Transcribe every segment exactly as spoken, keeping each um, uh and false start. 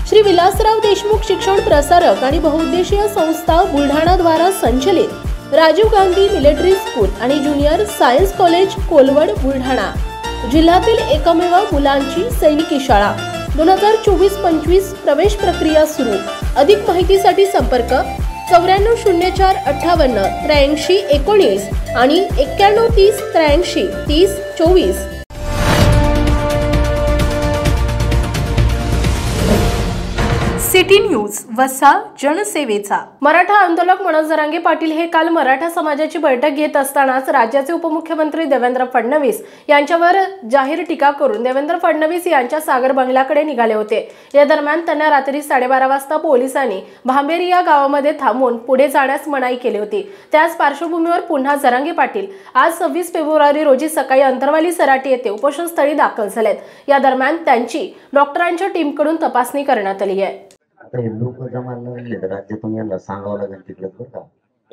श्री विलासराव देशमुख शिक्षण प्रसारक आणि बहुउद्देशीय संस्था बुलढाणा द्वारा संचलित राजीव गांधी मिलिटरी स्कूल आणि junior science college Kolwad Buldhana जिल्ह्यातील एकमेव मुलांची सैनिकी शाळा दोन हजार चोवीस पंचवीस प्रवेश प्रक्रिया सुरू। अधिक माहितीसाठी संपर्क चौऱ्याण्णव शून्य चार अठ्ठावन्न त्र्याऐंशी एकोणीस आणि एक्क्याण्णव तीस त्र्याऐंशी तीस चोवीस। सिटी न्यूज वसा जनसेवेचा। मराठा आंदोलक मनोज जरांगे पाटील हे काल मराठा समाजाची बैठक घेत असतानाच राज्याचे उपमुख्यमंत्री देवेंद्र फडणवीस यांच्यावर जाहीर टीका करून देवेंद्र फडणवीस यांच्या सागर बंगल्याकडे निघाले होते। या दरम्यान त्यांना रात्री साडेबारा वाजता पोलिसांनी भांबेरी या गावामध्ये थांबून पुढे जाण्यास मनाई केली होती। त्याच पार्श्वभूमीवर पुन्हा जरांगे पाटील आज सव्वीस फेब्रुवारी रोजी सकाळी अंतरवाली सराटी येथे उपोषणस्थळी दाखल झालेत। या दरम्यान त्यांची डॉक्टरांच्या टीमकडून तपासणी करण्यात आली आहे। आता हे लोक जमायला लागले तर राज्यातून यांना सांगावं लागेल तिकडे बरं का,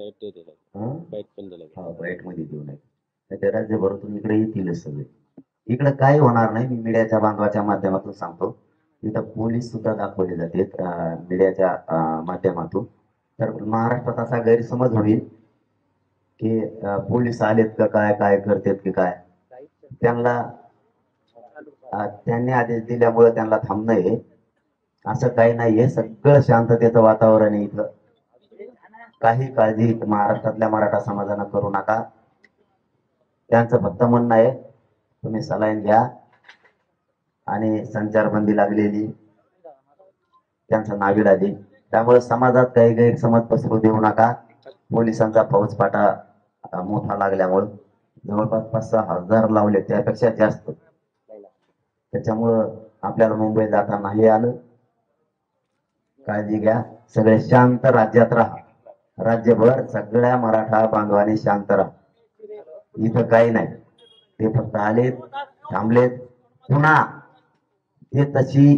हा बाईट मध्ये देऊ नये ते राज्यभरातून इकडे येतीलच सगळे। इकडे काय होणार नाही, मी मीडियाच्या बांधवाच्या माध्यमातून सांगतो। इथं पोलीस सुद्धा दाखवले जाते मीडियाच्या माध्यमातून। तर महाराष्ट्रात असा गैरसमज होईल की पोलीस आलेत का काय काय करतात की काय, त्यांना त्यांनी आदेश दिल्यामुळे त्यांना थांबणं आहे असं काही नाहीये। सगळं शांततेचं वातावरण आहे इथं, काही काळजी महाराष्ट्रातल्या मराठा समाजानं करू नका। त्यांचं फक्त म्हणणं आहे तुम्ही सलाईन घ्या आणि संचारबंदी लागलेली त्यांचं नाविलाजी, त्यामुळे समाजात काही गैरसमज पसरू देऊ नका। पोलिसांचा फौजफाटा मोठा लागल्यामुळे जवळपास पाच सहा हजार लावले, त्यापेक्षा जास्त। त्याच्यामुळं आपल्याला मुंबई जाता नाही आलं, काळजी घ्या। सगळे शांत राज्यात राहा, राज्यभर सगळ्या मराठा बांधवांनी शांत राहा। इथं काही नाही, ते फक्त आलेत थांबलेत, पुन्हा ते तशी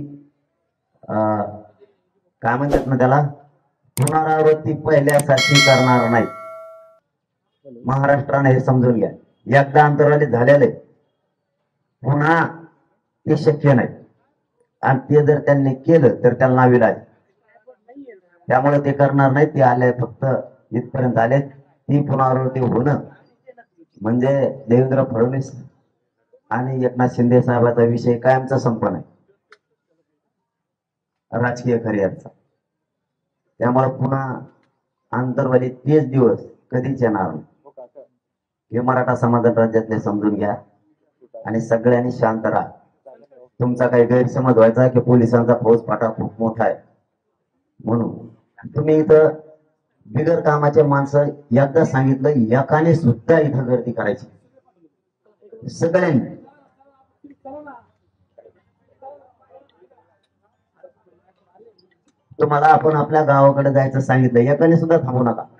काय म्हणतात ना त्याला पुनरावृत्ती पहिल्यासारखी करणार नाही। महाराष्ट्राने हे समजून घ्या, एकदा अंतराले झालेले पुन्हा ते शक्य नाही, आणि ते जर त्यांनी केलं तर त्यांना नाविलाज, त्यामुळे ते करणार नाही। ते आले फक्त इथपर्यंत आले, ती पुनरावृत्ती होणं म्हणजे देवेंद्र फडणवीस आणि एकनाथ शिंदे साहेबांचा विषय कायमचा संपला नाही राजकीय करिअरचा। त्यामुळे पुन्हा आंतरवाली तेच दिवस कधीच येणार नाही, हे मराठा समाज राज्यातले समजून घ्या आणि सगळ्यांनी शांत राहा। तुमचा काही गैरसमज व्हायचा की पोलिसांचा फौजफाटा खूप मोठा आहे म्हणून, तुम्ही इथं बिगर कामाचे माणसं एकदा सांगितलं एकाने सुद्धा इथं गर्दी करायची सगळ्यांनी। तुम्हाला आपण आपल्या गावाकडे जायचं सांगितलं, एकाने सुद्धा थांबू नका।